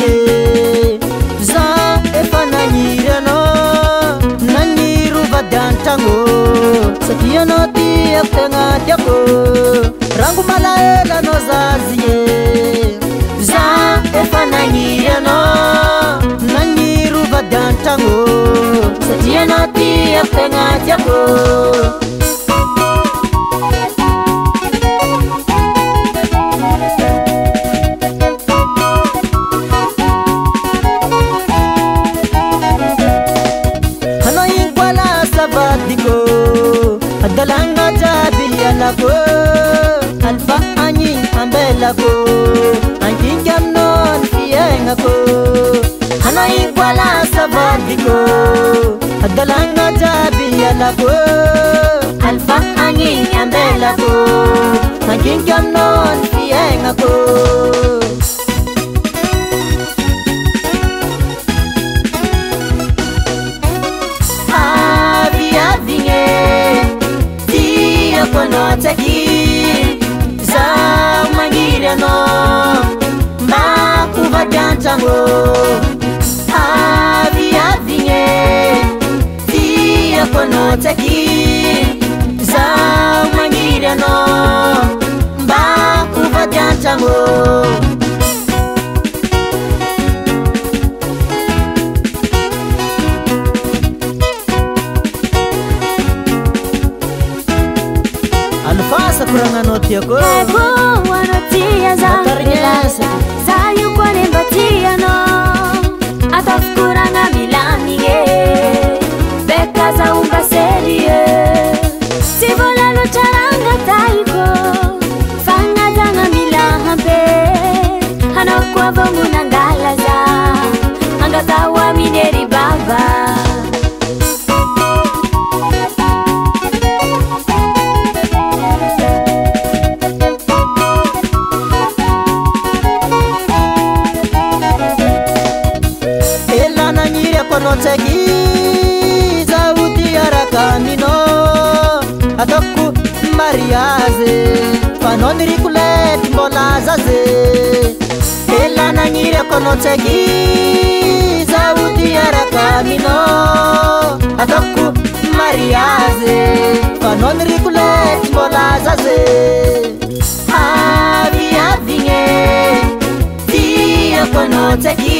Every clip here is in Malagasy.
za efa nagnirano nagnirovady an-tragno satria anao tiako tegna tiako rango malaela anao zazy e za efa nagnirano nagnirovady an-tragno satria anao tiako tegna tiako Adalanga jabi alako alfa anyin ambelako ankin jamnon fiengako hanai kwala sabadiko adalanga jabi alako alfa anyin ambelako ankin jamnon fiengako Konotaki za mangirano makuva jantango aviavinye tia konotaki za mangirano makuva jantango kurang anotia ko ego anotia za ternyata zayu kwane batia no ataf kurang amilanige beka za unga serie si vola lo charanga taiko fanga danga milahambe hana kwa vongu nangalaza anga tawa mineri baba konotaki zaudi arakamino ataku mariaze panonri kulet mbolazaze elana nyire konotaki zaudi arakamino ataku mariaze panonri kulet mbolazaze aviavinye tia konotaki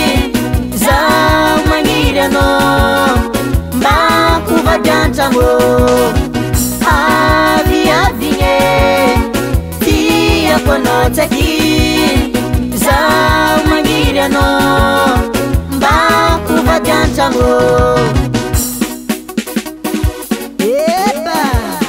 mangirano makuva jantango aviavinye tia konotaki za mangirano makuva jantango eba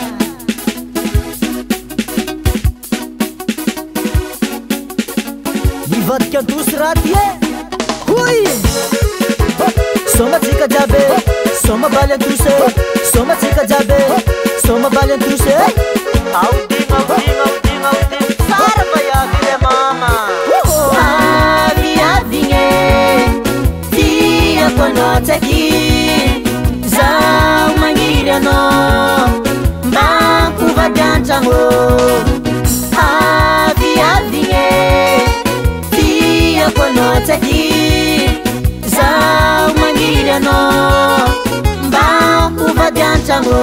divatkan tu seratie hui Soma tika jabe, soma balen tuse, soma tika jabe, soma balen tuse. Auding, sarva ya vile mama. Aviavinye, tia konotaki, za mangirano, makuva jantango. Aviavinye, tia konotaki. Mangirano makuva jantango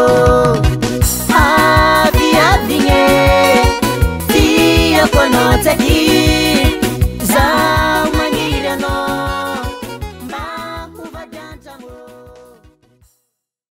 aviavinye tia konotaki